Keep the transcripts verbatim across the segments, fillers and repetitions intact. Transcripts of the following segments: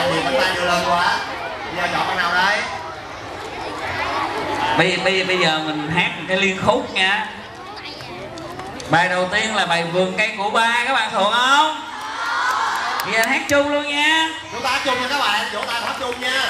tại vì bánh tay đưa lên quá. Bây giờ chọn bạn nào đây? Bây, bây, bây giờ mình hát một cái liên khúc nha. Bài đầu tiên là bài Vườn Cây Của Ba, các bạn thuộc không? Bây giờ hát chung luôn nha. Chúng ta hát chung nha các bạn, vỗ tay hát chung nha.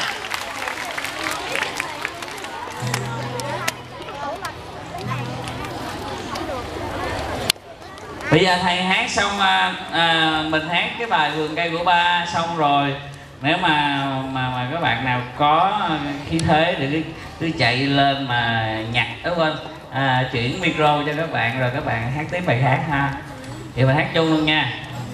Bây giờ thầy hát xong à, à, mình hát cái bài Vườn Cây Của Ba xong rồi, nếu mà mà mà các bạn nào có khí thế thì cứ, cứ chạy lên mà nhặt ở bên à, chuyển micro cho các bạn rồi các bạn hát tiếp bài khác ha. Vậy mình hát chung luôn nha.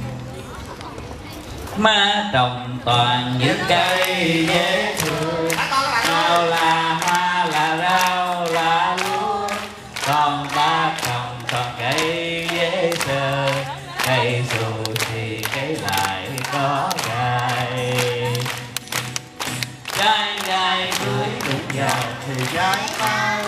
Má trồng toàn những cây dễ thương, nào là hoa là rau là lúa, còn ba trồng toàn cây dễ sợ, cây dù thì cây lại có gai, gai gai cưới đúng vào thì gai mau.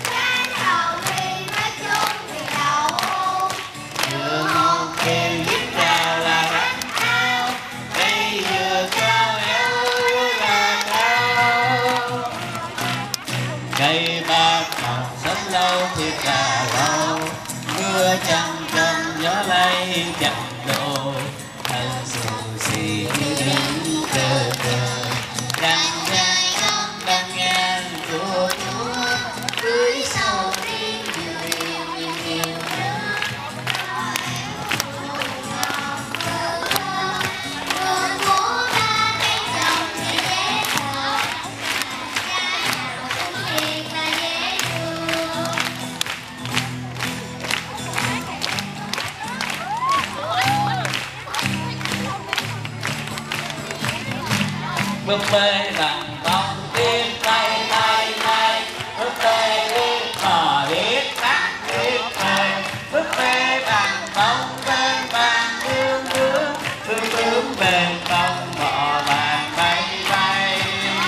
Cây ba trồng sống lâu thiệt là lâu, mưa chẳng cầm gió lay chặt đồ, thân dù gì như đứng cờ cờ, đằng ngang không đằng ngang của Chúa, cưới sau riêng nhiều nhiều nhiều nữa. Búp bê bằng bông biết bay bay bay, búp bê biết bò biết bắt biết bơi, búp bê bằng bông bên bàn bướm bướm, bướm bướm bên bông bò bàn bay bay,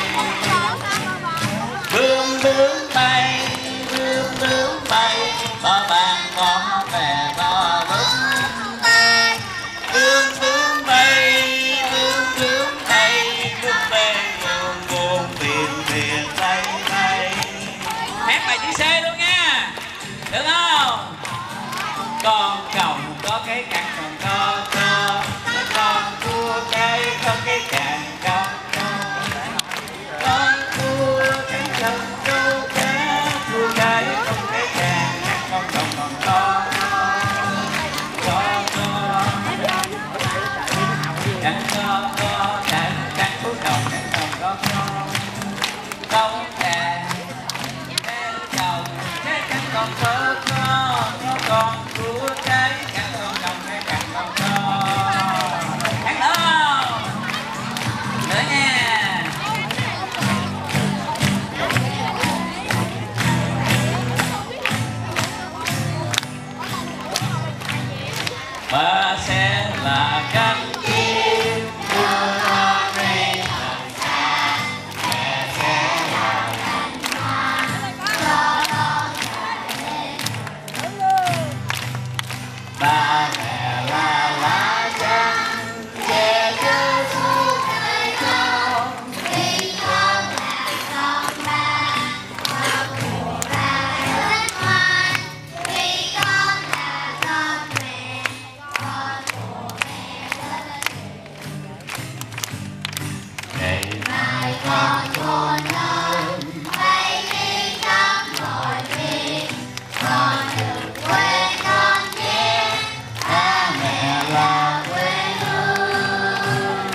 bướm bướm bay bướm bướm bay, bò bàn bò về bò bướm bay, bướm bướm bay bướm bướm bay, bướm bê buồn buồn tiền tiền bay bay. Hát bài chữ C luôn nha, được không? Con chồng có cái cặn còn co co, con cua cây có cái cạn con con, con cua cái chồng câu cá, cua cái không cái cạn con chồng còn co co co, cặn co co cặn cặn phú đồng cặn chồng có co, công cạn em chồng cái cặn con có co, có con cua cái cặn con chồng cái cặn con co. Hát nữa không? Nữa nha. Ba sẽ là cánh chim đưa con đi thật xa, mẹ sẽ là cánh hoa cho con chạy lên. Ba mẹ là lá chắn che chở suốt đời con, vì con là con ba, con của ba rất ngoan, vì con là con mẹ, con của mẹ rất ngày mai con khôn lớn, vậy đi khắp mọi miền, con đừng quên con nhé, ba mẹ là quê hương.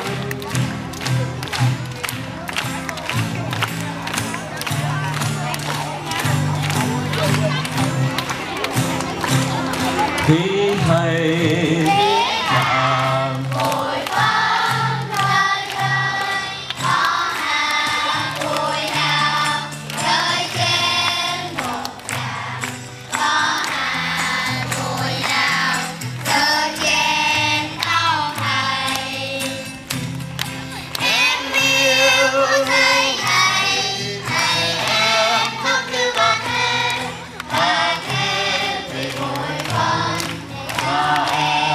Khi thầy làm bụi phấn rơi rơi, có hạt bụi nào rơi trên một tràng, có hạt bụi nào rơi trên tóc thầy. Em yêu thầy thầy, thầy em không như bọt thêm, và thêm vì bụi phấn cho em.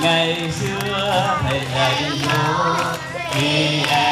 ngày xưa thầy dạy dỗ vì em